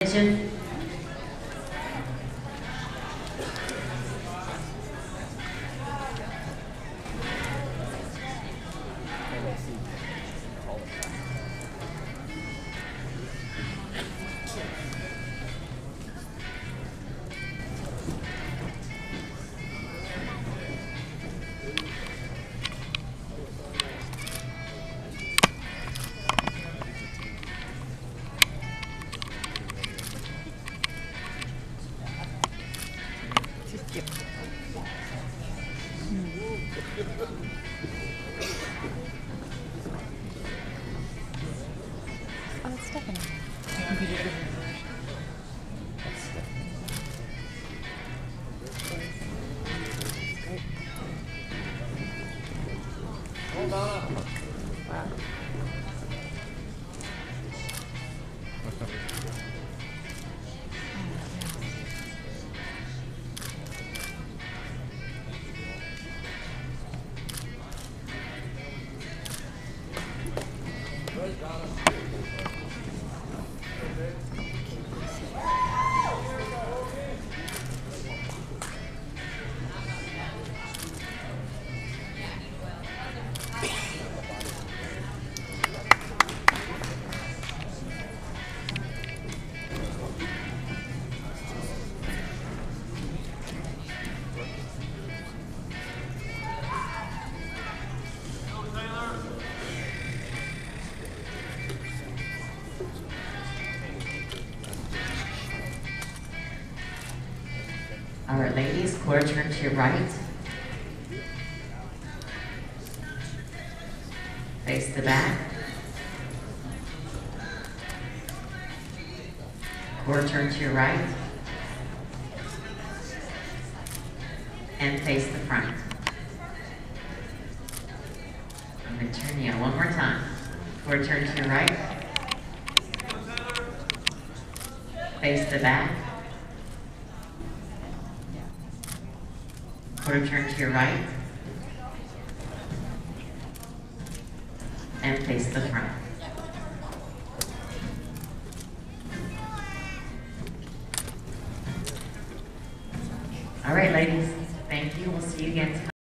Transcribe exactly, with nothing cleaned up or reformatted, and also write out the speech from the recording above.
Attention. Oh, it's Stephanie. Hold on. Wow. All right, ladies, quarter turn to your right. Face the back. Quarter turn to your right. And face the front. I'm going to turn you one more time. Quarter turn to your right. Face the back. Quarter turn to your right. And face the front. All right, ladies. Thank you. We'll see you again tonight.